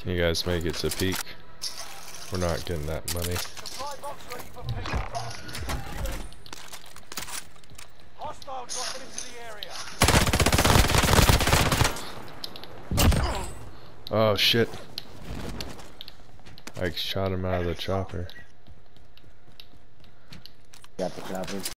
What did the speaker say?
Can you guys make it to peak? We're not getting that money. Supply box ready for pickup. Hostile dropping into the area. Oh shit. I shot him out of the chopper. Got the chopper.